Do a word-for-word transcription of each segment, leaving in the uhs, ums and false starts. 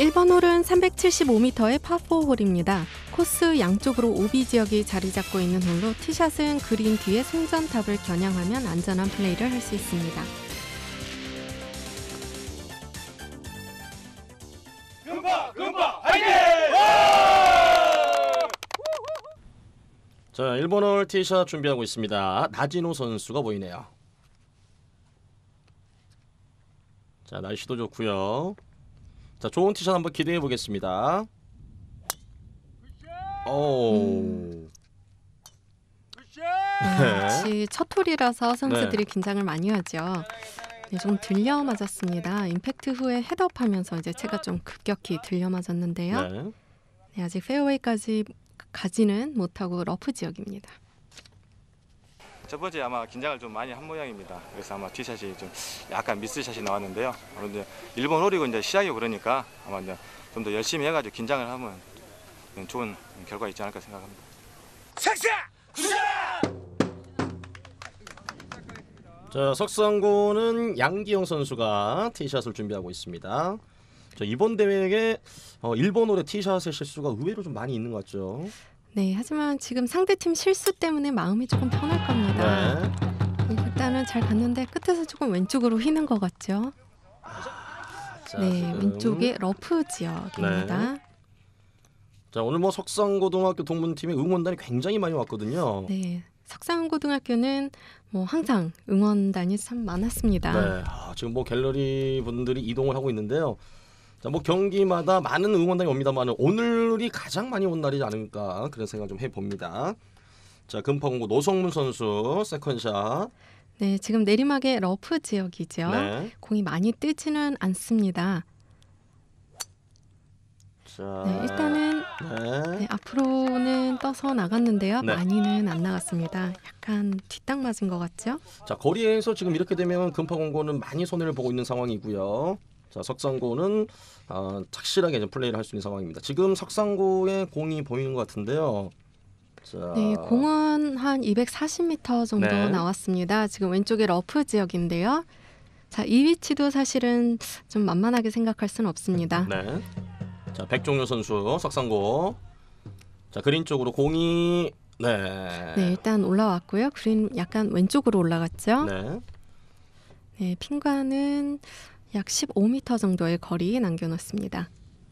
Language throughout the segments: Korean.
일 번 홀은 삼백칠십오 미터의 파포 홀입니다. 코스 양쪽으로 오비 지역이 자리 잡고 있는 홀로 티샷은 그린 뒤에 송전탑을 겨냥하면 안전한 플레이를 할 수 있습니다. 금파 금파 화이팅! 자, 일 번 홀 티샷 준비하고 있습니다. 나진호 선수가 보이네요. 자, 날씨도 좋고요. 자, 좋은 티샷 한번 기대해 보겠습니다. 오. 음. 네, 역시 첫 홀이라서 선수들이 네. 긴장을 많이 하죠. 네, 좀 들려 맞았습니다. 임팩트 후에 헤드업하면서 이제 채가 좀 급격히 들려 맞았는데요. 네. 네, 아직 페어웨이까지 가지는 못하고 러프 지역입니다. 첫 번째 아마 긴장을 좀 많이 한 모양입니다. 그래서 아마 티샷이 좀 약간 미스샷이 나왔는데요. 그런데 일 번 홀이고 이제 시작이고 그러니까 아마 이제 좀 더 열심히 해가지고 긴장을 하면 좋은 결과 있지 않을까 생각합니다. 삭삭! 자, 석상고는 양기영 선수가 티샷을 준비하고 있습니다. 자, 이번 대회에 어, 일 번 홀의 티샷의 실수가 의외로 좀 많이 있는 것 같죠. 네, 하지만 지금 상대팀 실수 때문에 마음이 조금 편할 겁니다. 네. 일단은 잘 갔는데 끝에서 조금 왼쪽으로 휘는 것 같죠. 자, 네, 지금. 왼쪽이 러프 지역입니다. 네. 자, 오늘 뭐 석상고등학교 동문팀의 응원단이 굉장히 많이 왔거든요. 네, 석상고등학교는 뭐 항상 응원단이 참 많았습니다. 네. 아, 지금 뭐 갤러리 분들이 이동을 하고 있는데요. 자, 뭐 경기마다 많은 응원단이 옵니다만 오늘이 가장 많이 온 날이지 않을까 그런 생각 좀 해봅니다. 자, 금파공고 노성문 선수 세컨샷. 네, 지금 내리막의 러프 지역이죠. 네. 공이 많이 뜨지는 않습니다. 자, 네, 일단은 네. 네, 앞으로는 떠서 나갔는데요. 네. 많이는 안 나갔습니다. 약간 뒷땅 맞은 것 같죠? 자, 거리에서 지금 이렇게 되면 금파공고는 많이 손해를 보고 있는 상황이고요. 자, 석상고는 어, 착실하게 이제 플레이를 할 수 있는 상황입니다. 지금 석상고의 공이 보이는 것 같은데요. 자, 네, 공은 한 이백사십 미터 정도 네. 나왔습니다. 지금 왼쪽에 러프 지역인데요. 자, 이 위치도 사실은 좀 만만하게 생각할 수는 없습니다. 네. 자, 백종효 선수 석상고. 자, 그린 쪽으로 공이 네. 네, 일단 올라왔고요. 그린 약간 왼쪽으로 올라갔죠. 네. 네, 핀과는 약 십오 미터 정도의 거리 남겨놓습니다.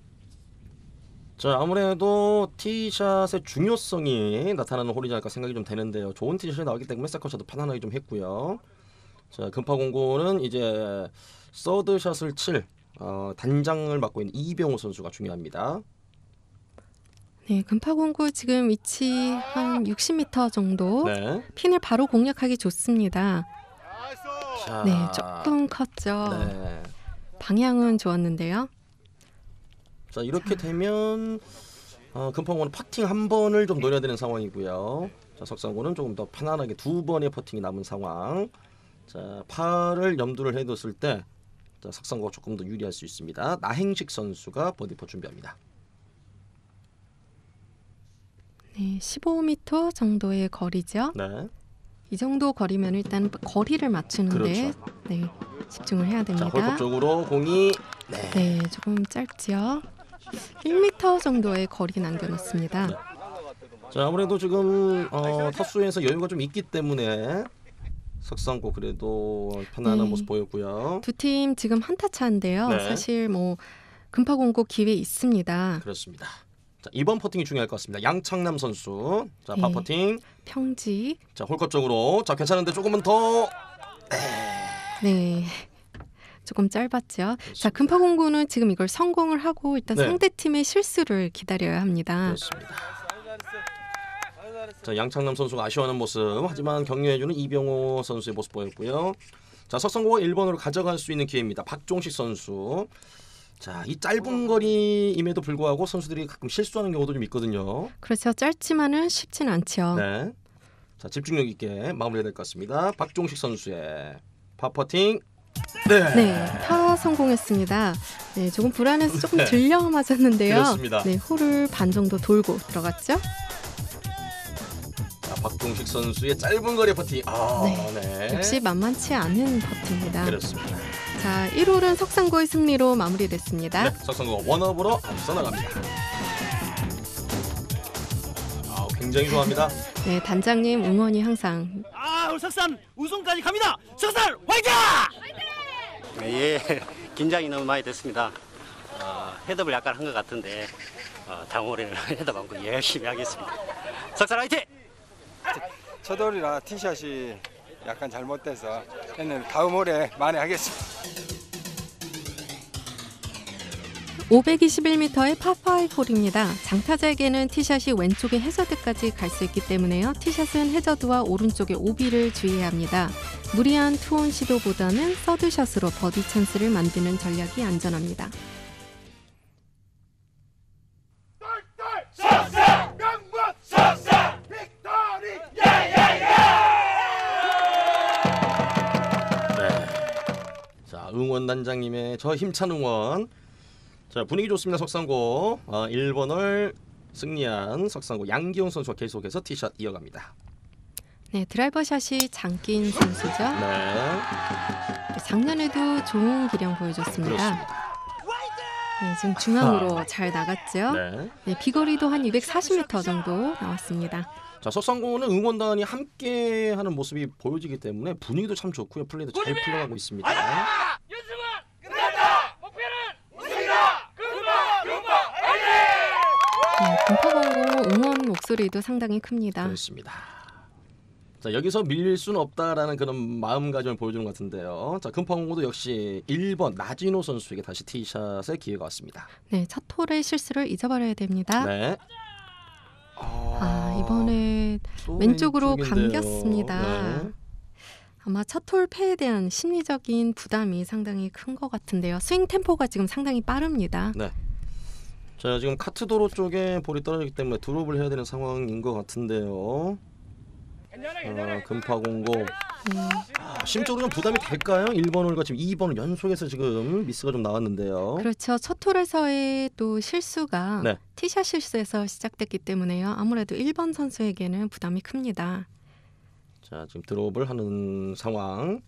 자, 아무래도 티샷의 중요성이 나타나는 홀이지 않을까 생각이 좀 되는데요. 좋은 티샷이 나왔기 때문에 세컨샷도 편안하게 좀 했고요. 자, 금파공고는 이제 서드샷을 칠 어, 단장을 맡고 있는 이병호 선수가 중요합니다. 네, 금파공고 지금 위치 한 육십 미터 정도. 네. 핀을 바로 공략하기 좋습니다. 자, 네, 조금 컸죠. 네. 방향은 좋았는데요. 자, 이렇게 되면 어, 금파공고는 퍼팅 한 번을 좀 노려야 되는 상황이고요. 자, 석상고는 조금 더 편안하게 두 번의 퍼팅이 남은 상황. 자, 팔을 염두를 해뒀을 때 자, 석상고가 조금 더 유리할 수 있습니다. 나행식 선수가 버디퍼 준비합니다. 네, 십오 미터 정도의 거리죠. 네. 이 정도 거리면 일단 거리를 맞추는데 그렇죠. 네, 집중을 해야 자, 됩니다. 홀컵 쪽으로 공이 네. 네, 조금 짧지요. 일 미터 정도의 거리 남겨놓습니다. 네. 자, 아무래도 지금 어, 터수에서 여유가 좀 있기 때문에 석상고 그래도 편안한 네. 모습 보였고요. 두 팀 지금 한타 차인데요. 네. 사실 뭐 금파공고 기회 있습니다. 그렇습니다. 자, 이번 퍼팅이 중요할 것 같습니다. 양창남 선수. 자, 네. 파퍼팅. 평지. 자, 홀컵 쪽으로. 자, 괜찮은데 조금은 더. 네. 조금 짧았죠. 자, 금파공고는 지금 이걸 성공을 하고 일단 네. 상대팀의 실수를 기다려야 합니다. 그렇습니다. 자, 양창남 선수가 아쉬워하는 모습. 하지만 격려해주는 이병호 선수의 모습 보였고요. 자, 석상고가 일 번으로 가져갈 수 있는 기회입니다. 박종식 선수. 자, 이 짧은 거리임에도 불구하고 선수들이 가끔 실수하는 경우도 좀 있거든요. 그렇죠. 짧지만은 쉽진 않죠. 네. 자, 집중력 있게 마무리해야 될 것 같습니다. 박종식 선수의 파퍼팅. 네. 네, 파 성공했습니다. 네, 조금 불안해서 조금 네. 들려 맞았는데요. 그렇습니다. 네, 홀을 반 정도 돌고 들어갔죠. 자, 박종식 선수의 짧은 거리 퍼팅. 아, 네. 네. 역시 만만치 않은 퍼트입니다. 그렇습니다. 자, 일 홀은 석상고의 승리로 마무리됐습니다. 네, 석상고 원업으로 앞서 나갑니다. 아, 굉장히 좋아합니다. 네, 단장님 응원이 항상. 아, 우리 석산 우승까지 갑니다. 석산 화이팅! 예, 긴장이 너무 많이 됐습니다. 어, 헤드업을 약간 한 것 같은데 어, 다음 올해는 헤드업 안고 열심히 하겠습니다. 석산 화이팅! 첫 홀이라 티샷이 약간 잘못돼서 다음 올해 많이 하겠습니다. 오백이십일 미터의 파오 홀입니다. 장타자에게는 티샷이 왼쪽에 해저드까지 갈 수 있기 때문에요. 티샷은 해저드와 오른쪽의 오비를 주의해야 합니다. 무리한 투혼 시도보다는 서드샷으로 버디 찬스를 만드는 전략이 안전합니다. 석산 명문 석산 빅토리 예예예! 네. 자, 응원단장님의 저 힘찬 응원. 자, 분위기 좋습니다. 석상고. 어, 일 번을 승리한 석상고 양기용 선수가 계속해서 티샷 이어갑니다. 네, 드라이버 샷이 장긴 선수죠. 네, 작년에도 좋은 기량 보여줬습니다. 그렇습니다. 네, 지금 중앙으로 잘 나갔죠. 네. 네, 비거리도 한 이백사십 미터 정도 나왔습니다. 자, 석상고는 응원단이 함께하는 모습이 보여지기 때문에 분위기도 참 좋고요. 플레이도 잘 풀려가고 있습니다. 연승은 끝났다. 목표는 우승이다. 금방 금방 화이팅! 네, 금파광고 응원 목소리도 상당히 큽니다. 그렇습니다. 자, 여기서 밀릴 수는 없다라는 그런 마음가짐을 보여주는 것 같은데요. 자, 금파공고도 역시 일 번 나진호 선수에게 다시 티샷의 기회가 왔습니다. 네, 첫 홀의 실수를 잊어버려야 됩니다. 네. 아, 이번에 또 왼쪽으로 왼쪽인데요. 감겼습니다. 네. 아마 첫 홀 패에 대한 심리적인 부담이 상당히 큰 것 같은데요. 스윙 템포가 지금 상당히 빠릅니다. 네. 자, 지금 카트도로 쪽에 볼이 떨어지기 때문에 드롭을 해야 되는 상황인 것 같은데요. 아, 금파공고. 음, 아, 심적으로 좀 부담이 될까요? 일 번 홀과 지금 이 번을 연속해서 지금 미스가 좀 나왔는데요. 그렇죠. 첫 홀에서의 또 실수가 네. 티샷 실수에서 시작됐기 때문에요. 아무래도 일 번 선수에게는 부담이 큽니다. 자, 지금 드롭을 하는 상황.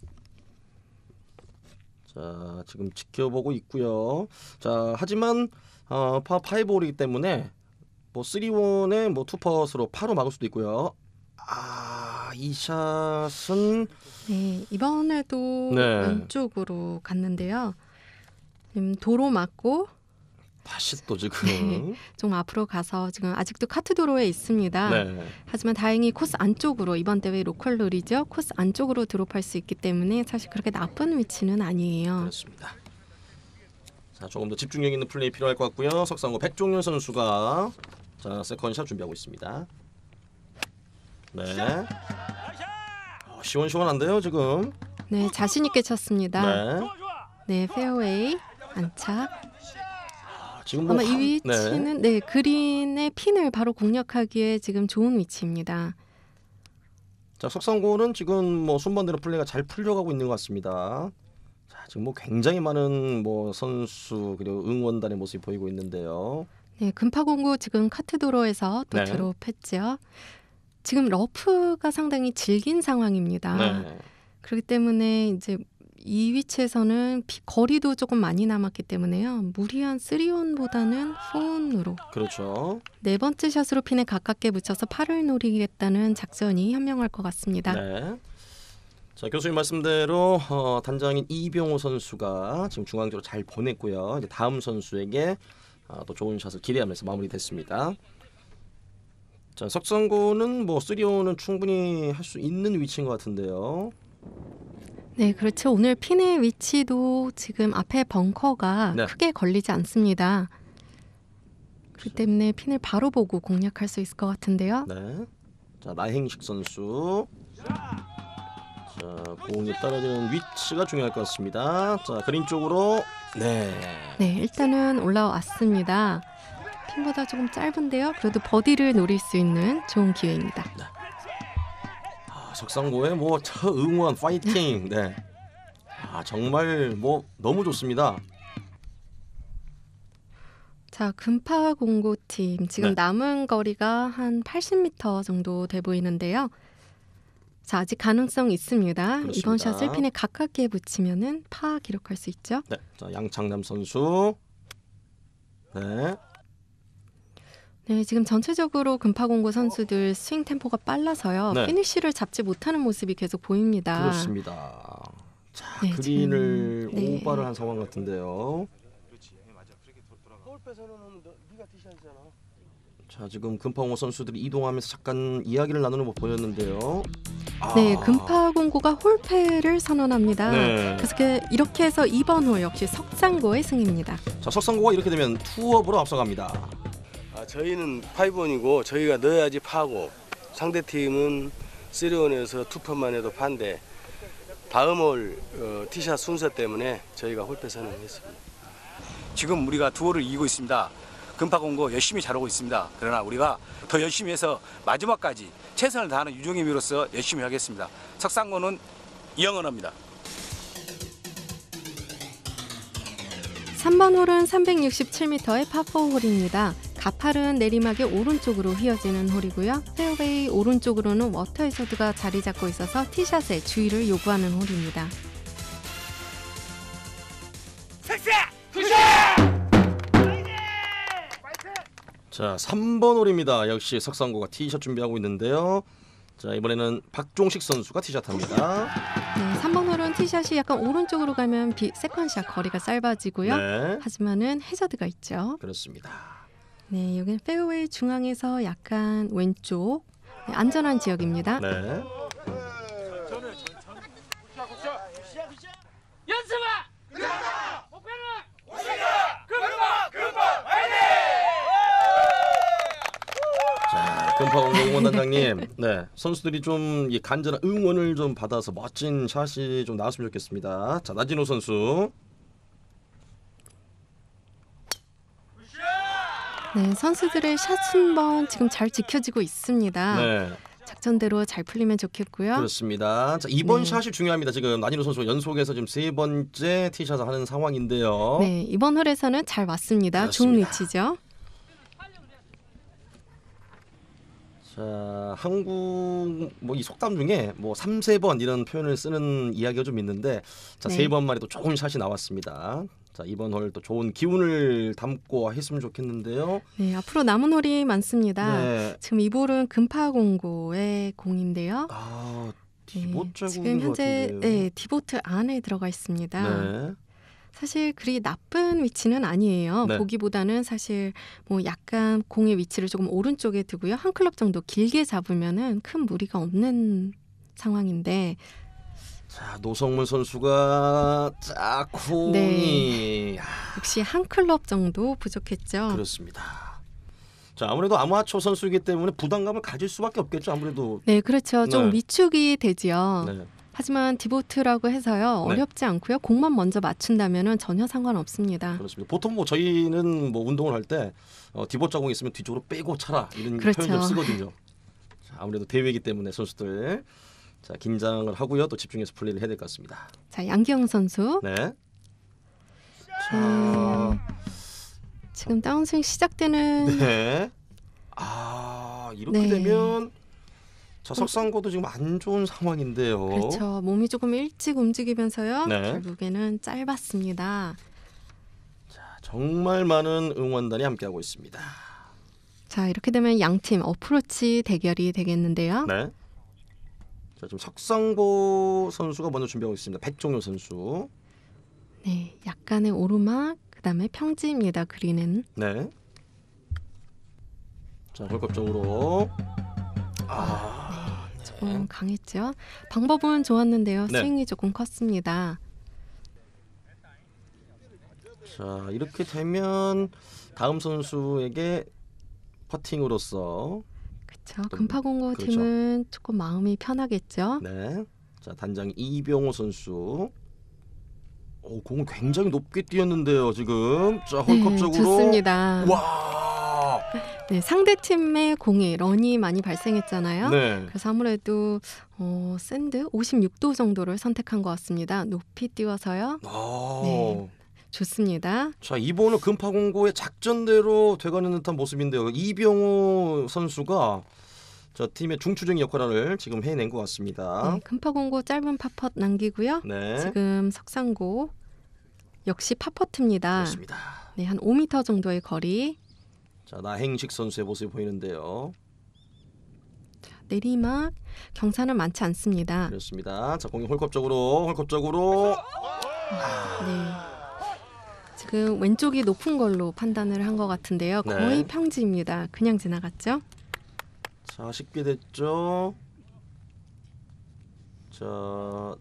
자, 지금 지켜보고 있고요. 자, 하지만 어, 파 파이브 홀이기 때문에 뭐 쓰리 원에 뭐 투퍼스로 파로 막을 수도 있고요. 아, 이 샷은 네, 이번에도 네. 왼쪽으로 갔는데요. 지금 도로 맞고 다시 또 지금 좀 앞으로 가서 지금 아직도 카트 도로에 있습니다. 네. 하지만 다행히 코스 안쪽으로, 이번 대회 로컬 룰이죠. 코스 안쪽으로 드롭할 수 있기 때문에 사실 그렇게 나쁜 위치는 아니에요. 그렇습니다. 자, 조금 더 집중력 있는 플레이 필요할 것 같고요. 석상고 백종윤 선수가 자, 세컨샷 준비하고 있습니다. 네. 어, 시원시원한데요, 지금. 네, 자신 있게 쳤습니다. 네. 네, 페어웨이 안착. 아, 지금 뭐 아마 이 한- 위치는 네, 그린의 핀을 바로 공략하기에 지금 좋은 위치입니다. 자, 석상고는 지금 뭐 순번대로 플레이가 잘 풀려가고 있는 것 같습니다. 자, 지금 뭐 굉장히 많은 뭐 선수 그리고 응원단의 모습이 보이고 있는데요. 네, 금파공고 지금 카트 도로에서 또 네. 드롭했죠. 지금 러프가 상당히 질긴 상황입니다. 네. 그렇기 때문에 이제 이 위치에서는 비- 거리도 조금 많이 남았기 때문에요. 무리한 쓰리온보다는 포온으로 그렇죠. 네 번째 샷으로 핀에 가깝게 붙여서 팔을 노리겠다는 작전이 현명할 것 같습니다. 네. 자, 교수님 말씀대로 어, 단장인 이병호 선수가 지금 중앙 쪽으로 잘 보냈고요. 이제 다음 선수에게 어, 또 좋은 샷을 기대하면서 마무리됐습니다. 자, 석상고는 뭐 쓰리온은 충분히 할 수 있는 위치인 것 같은데요. 네, 그렇죠. 오늘 핀의 위치도 지금 앞에 벙커가 네. 크게 걸리지 않습니다. 그렇기 때문에 핀을 바로 보고 공략할 수 있을 것 같은데요. 네. 자, 나행식 선수. 자, 공이 떨어지는 위치가 중요할 것 같습니다. 자, 그린 쪽으로. 네. 네, 일단은 올라왔습니다. 핀보다 조금 짧은데요. 그래도 버디를 노릴 수 있는 좋은 기회입니다. 아, 석상고의 뭐 저 응원 파이팅. 네. 아, 정말 뭐 너무 좋습니다. 자, 금파공고팀 지금 네. 남은 거리가 한 팔십 미터 정도 돼 보이는데요. 자, 아직 가능성 있습니다. 그렇습니다. 이번 샷을 핀에 가깝게 붙이면은 파 기록할 수 있죠. 네, 자 양창남 선수. 네, 네, 지금 전체적으로 금파공고 선수들 스윙 템포가 빨라서요. 네. 피니쉬를 잡지 못하는 모습이 계속 보입니다. 그렇습니다. 자, 네, 그린을 지금, 네. 오바를 한 상황 같은데요. 자, 지금 금파공고 선수들이 이동하면서 잠깐 이야기를 나누는 거 보였는데요. 아. 네, 금파공고가 홀패를 선언합니다. 네. 그래서 그- 이렇게 해서 이번 홀 역시 석상고의 승입니다. 자, 석상고가 이렇게 되면 투업으로 앞서갑니다. 아, 저희는 파이브원이고 저희가 넣어야지 파고 상대팀은 쓰리원에서 투펀만 해도 파인데 다음 홀 어, 티샷 순서 때문에 저희가 홀패 선언했습니다. 지금 우리가 두 홀을 이기고 있습니다. 금파공고 열심히 잘하고 있습니다. 그러나 우리가 더 열심히 해서 마지막까지 최선을 다하는 유종임으로써 열심히 하겠습니다. 석상고는 이영은입니다. 삼 번 홀은 삼백육십칠 미터의 파포 홀입니다. 가팔은 내리막의 오른쪽으로 휘어지는 홀이고요. 페어웨이 오른쪽으로는 워터 해저드가 자리 잡고 있어서 티샷에 주의를 요구하는 홀입니다. 자, 삼 번 홀입니다. 역시 석상고가 티샷 준비하고 있는데요. 자, 이번에는 박종식 선수가 티샷합니다. 네, 삼 번 홀은 티샷이 약간 오른쪽으로 가면 비, 세컨샷 거리가 짧아지고요. 네, 하지만은 해저드가 있죠. 그렇습니다. 네, 여기는 페어웨이 중앙에서 약간 왼쪽 네, 안전한 지역입니다. 네, 연승아! 끝났다! 목표는 우승이다! 금방! 금방! 화이팅! 자, 금파공고 응원단장님, 네, 선수들이 좀 이 간절한 응원을 좀 받아서 멋진 샷이 좀 나왔으면 좋겠습니다. 자, 나진호 선수. 네, 선수들의 샷 순번 지금 잘 지켜지고 있습니다. 네, 작전대로 잘 풀리면 좋겠고요. 그렇습니다. 자, 이번 네. 샷이 중요합니다. 지금 나진호 선수 연속해서 지금 세 번째 티샷을 하는 상황인데요. 네, 이번 홀에서는 잘 맞습니다. 좋은 그렇습니다. 위치죠. 자, 한국 뭐 이 속담 중에 뭐 삼세 번 이런 표현을 쓰는 이야기가 좀 있는데, 자, 네. 세 번만에 또 좋은 샷이 나왔습니다. 자, 이번 홀 또 좋은 기운을 담고 했으면 좋겠는데요. 네, 앞으로 남은 홀이 많습니다. 네. 지금 이 볼은 금파공고의 공인데요. 아, 네, 디보트 지금 현재 같은데요. 네, 디보트 안에 들어가 있습니다. 네. 사실 그리 나쁜 위치는 아니에요. 네. 보기보다는 사실 뭐 약간 공의 위치를 조금 오른쪽에 두고요. 한 클럽 정도 길게 잡으면은 큰 무리가 없는 상황인데 자, 노성문 선수가 짝콩이 네. 아, 역시 한 클럽 정도 부족했죠. 그렇습니다. 자, 아무래도 아마추어 선수이기 때문에 부담감을 가질 수밖에 없겠죠. 아무래도. 네, 그렇죠. 좀 네. 위축이 되지요. 네. 하지만 디보트라고 해서요. 네. 어렵지 않고요. 공만 먼저 맞춘다면은 전혀 상관없습니다. 그렇습니다. 보통 뭐 저희는 뭐 운동을 할 때 어, 디봇 자공이 있으면 뒤쪽으로 빼고 차라 이런 그렇죠. 표현 좀 쓰거든요. 자, 아무래도 대회이기 때문에 선수들 자, 긴장을 하고요. 또 집중해서 플레이를 해야 될 것 같습니다. 자, 양기영 선수. 네. 자, 음, 지금 다운스윙 시작되는 네. 아, 이렇게 네. 되면 자, 석상고도 지금 안 좋은 상황인데요. 그렇죠. 몸이 조금 일찍 움직이면서요. 네. 결국에는 짧았습니다. 자, 정말 많은 응원단이 함께하고 있습니다. 자, 이렇게 되면 양팀 어프로치 대결이 되겠는데요. 네. 자, 지금 석상고 선수가 먼저 준비하고 있습니다. 백종효 선수. 네, 약간의 오르막, 그다음에 평지입니다. 그린은. 네. 자, 홀컵적으로 아, 조금 강했죠. 방법은 좋았는데요. 네. 스윙이 조금 컸습니다. 자, 이렇게 되면 다음 선수에게 퍼팅으로서 그렇죠. 또, 금파공고 그렇죠. 팀은 조금 마음이 편하겠죠. 네. 자, 단장 이병호 선수. 오, 공을 굉장히 높게 뛰었는데요, 지금. 자, 홀컵적으로. 네, 좋습니다. 와. 네, 상대 팀의 공에 런이 많이 발생했잖아요. 네. 그래서 아무래도 어, 샌드 오십육 도 정도를 선택한 것 같습니다. 높이 띄워서요. 아. 네. 좋습니다. 자, 이번은 금파공고의 작전대로 돼가는 듯한 모습인데요. 이병호 선수가 자, 팀의 중추적인 역할을 지금 해낸 것 같습니다. 네, 금파공고 짧은 파펫 남기고요. 네. 지금 석상고 역시 파퍼트입니다. 그렇습니다. 네, 한 오 미터 정도의 거리. 자, 나행식 선수의 모습이 보이는데요. 자, 내리막 경사는 많지 않습니다. 그렇습니다. 자, 공이 홀컵 쪽으로 홀컵 쪽으로. 네. 지금 왼쪽이 높은 걸로 판단을 한 것 같은데요. 네. 거의 평지입니다. 그냥 지나갔죠? 자, 쉽게 됐죠. 자,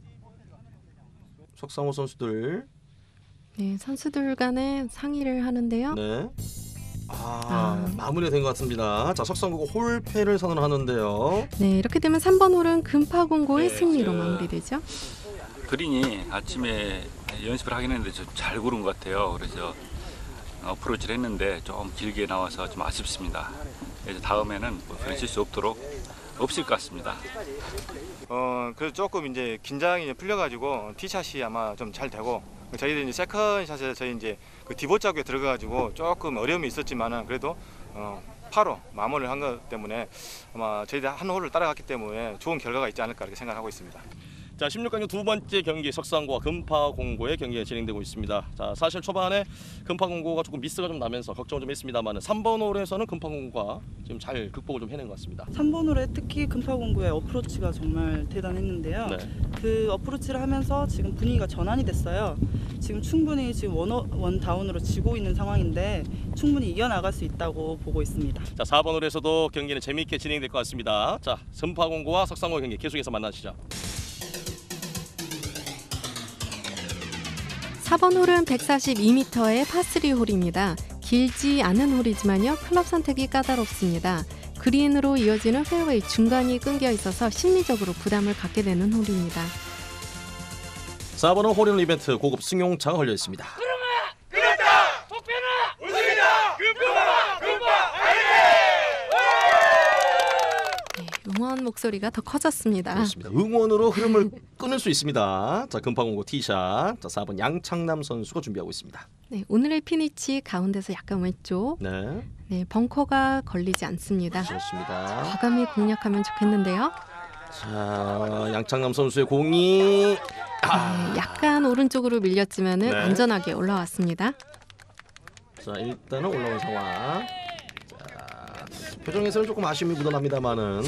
석상호 선수들. 네, 선수들 간에 상의를 하는데요. 네. 아, 아. 마무리가 된 것 같습니다. 자, 석상고가 홀패를 선언하는데요. 네, 이렇게 되면 삼 번 홀은 금파공고의 네, 승리로 그- 마무리되죠. 그린이 아침에 연습을 하긴 했는데 좀 잘 고른 것 같아요. 그래서 어프로치를 했는데 좀 길게 나와서 좀 아쉽습니다. 그래서 다음에는 뭐 그런 실수 없도록 없을 것 같습니다. 어, 그래서 조금 이제 긴장이 이제 풀려가지고 티샷이 아마 좀 잘 되고 저희들 이제 세컨샷에 저희 이제 그 디봇 자국에 들어가가지고 조금 어려움이 있었지만은 그래도 어, 파로 마무리를 한 것 때문에 아마 저희들 한 홀을 따라갔기 때문에 좋은 결과가 있지 않을까 이렇게 생각하고 있습니다. 자, 십육 강의 두 번째 경기 석상고와 금파공고의 경기가 진행되고 있습니다. 자, 사실 초반에 금파공고가 조금 미스가 좀 나면서 걱정을 좀 했습니다만 삼 번 홀에서는 금파공고가 지금 잘 극복을 좀 해낸 것 같습니다. 삼 번 홀에 특히 금파공고의 어프로치가 정말 대단했는데요. 네. 그 어프로치를 하면서 지금 분위기가 전환이 됐어요. 지금 충분히 지금 원, 원 다운으로 지고 있는 상황인데 충분히 이겨나갈 수 있다고 보고 있습니다. 자, 사 번 홀에서도 경기는 재미있게 진행될 것 같습니다. 자, 금파공고와 석상고 경기 계속해서 만나시죠. 사 번 홀은 백사십이 미터의 파쓰리 홀입니다. 길지 않은 홀이지만요. 클럽 선택이 까다롭습니다. 그린으로 이어지는 페어웨이 중간이 끊겨 있어서 심리적으로 부담을 갖게 되는 홀입니다. 사 번은 홀인 이벤트 고급 승용차가 걸려 있습니다. 그렇다! 목표는 우승이다! 금파! 금파! 네, 응원 목소리가 더 커졌습니다. 그렇습니다. 응원으로 흐름을 끊을 수 있습니다. 자, 금파공고 티샷. 자, 사 번 양창남 선수가 준비하고 있습니다. 네, 오늘의 피니치 가운데서 약간 왼쪽. 네, 네, 벙커가 걸리지 않습니다. 그렇습니다. 과감히 공략하면 좋겠는데요. 자, 양창남 선수의 공이 네, 약간 오른쪽으로 밀렸지만은 네. 안전하게 올라왔습니다. 자, 일단은 올라온 상황. 자, 표정에서는 조금 아쉬움이 묻어납니다만은.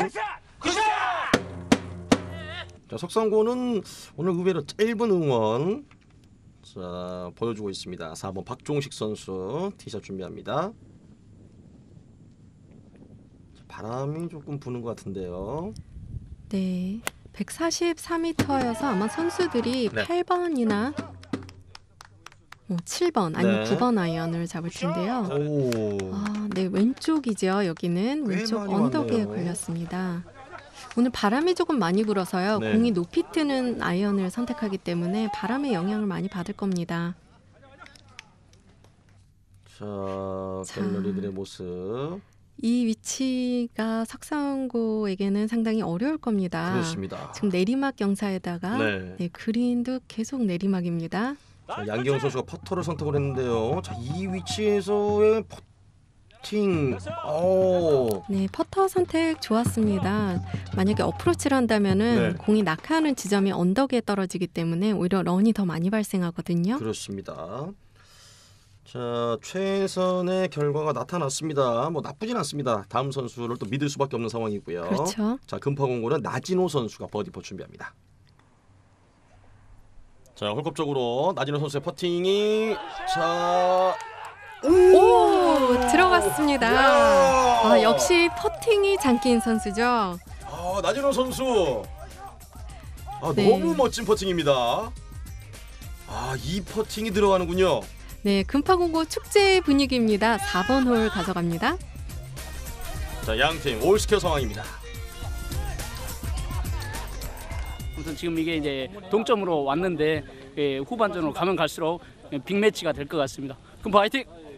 자, 석상고는 오늘 의외로 짧은 응원 자, 보여주고 있습니다. 사 번 박종식 선수 티샷 준비합니다. 자, 바람이 조금 부는 것 같은데요. 네, 백사십사 미터여서 아마 선수들이 네. 팔 번이나 어, 칠 번 아니면 네. 구 번 아이언을 잡을 텐데요. 오, 아, 네, 왼쪽이죠. 여기는 꽤 왼쪽 많이 언덕에 왔네요. 걸렸습니다. 오늘 바람이 조금 많이 불어서요. 네. 공이 높이 트는 아이언을 선택하기 때문에 바람의 영향을 많이 받을 겁니다. 자, 자. 갤러리들의 모습. 이 위치가 석상고에게는 상당히 어려울 겁니다. 그렇습니다. 지금 내리막 경사에다가 네. 네, 그린도 계속 내리막입니다. 자, 양기영 선수가 퍼터를 선택을 했는데요. 자, 이 위치에서의 퍼팅. 오. 네, 퍼터 선택 좋았습니다. 만약에 어프로치를 한다면은 네. 공이 낙하하는 지점이 언덕에 떨어지기 때문에 오히려 런이 더 많이 발생하거든요. 그렇습니다. 자, 최선의 결과가 나타났습니다. 뭐 나쁘진 않습니다. 다음 선수를 또 믿을 수밖에 없는 상황이고요. 그렇죠. 자, 금파공고는 나진호 선수가 버디퍼 준비합니다. 자, 홀컵 쪽으로 나진호 선수의 퍼팅이 자, 오, 들어갔습니다. 아, 역시 퍼팅이 장기인 선수죠. 아, 나진호 선수. 아, 네. 너무 멋진 퍼팅입니다. 아, 이 퍼팅이 들어가는군요. 네, 금파공고 축제 분위기입니다. 사 번 홀 가져갑니다. 자, 양팀 올스퀘어 상황입니다. 아무튼 지금 이게 이제 동점으로 왔는데 예, 후반전으로 가면 갈수록 빅매치가 될 것 같습니다. 금파 화이팅!